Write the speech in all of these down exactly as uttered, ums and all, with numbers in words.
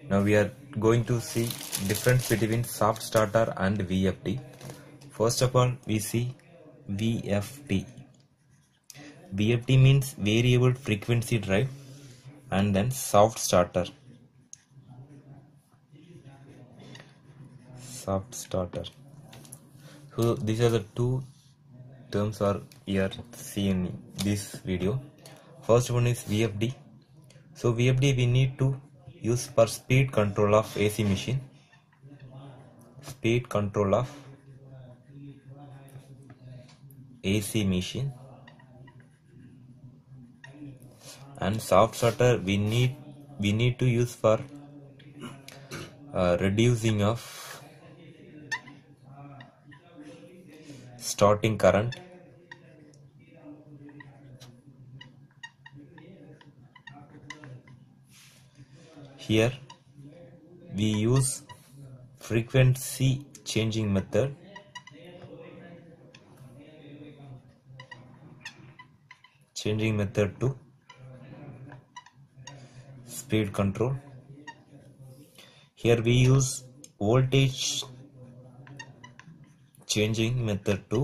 Now we are going to see difference between soft starter and V F D. First of all, we see V F D. V F D means variable frequency drive, and then soft starter. Soft starter. So these are the two terms are here seen in this video. First one is V F D. So V F D we need to use for speed control of A C machine. Speed control of A C machine. And soft starter we need we need to use for uh, reducing of starting current. Here we use frequency changing method. Changing method to speed control. Here we use voltage changing method to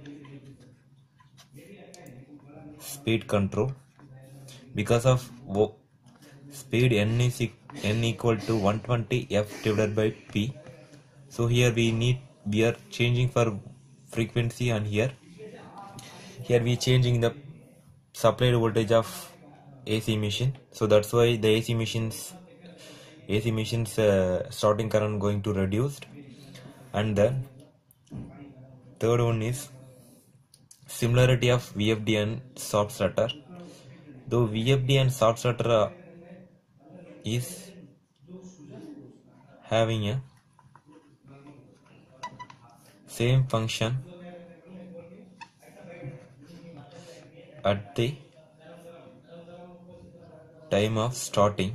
speed control. Because of speed n is n equal to one twenty F divided by P. So here we need we are changing for frequency, and here here we changing the supplied voltage of A C machine. So that's why the A C machines A C machines uh, starting current going to reduced. And then third one is similarity of V F D and soft starter. Though V F D and soft starter uh, is having a same function at the time of starting.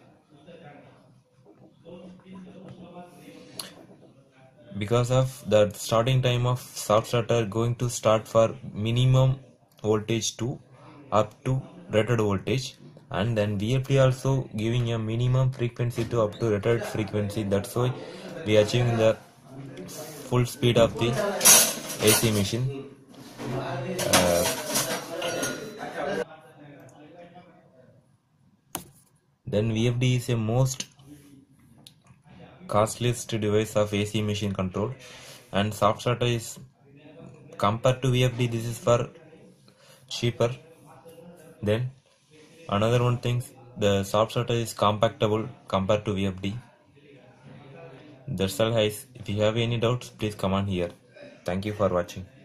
Because of the starting time of soft starter going to start for minimum voltage to up to rated voltage, and then V F D also giving a minimum frequency to up to rated frequency. That's why we are achieving the full speed of the A C machine. Uh, then V F D is a most costliest device of A C machine control, and soft starter is compared to V F D this is for cheaper. Then another one thing, the soft starter is compactable compared to V F D. That's all guys. If you have any doubts, please comment here. Thank you for watching.